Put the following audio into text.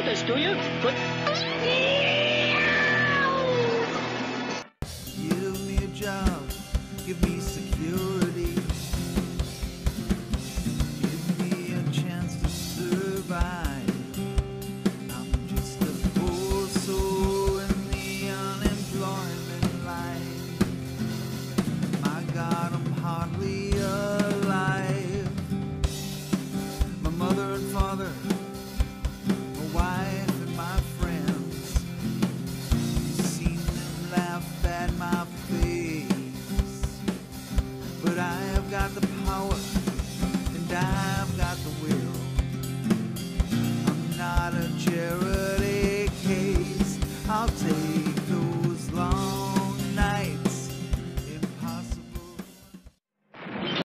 this, do you? But... Give me a job, give me security, give me a chance to survive. I'm just a poor soul in the unemployment line. My God, I'm hardly alive. My mother and father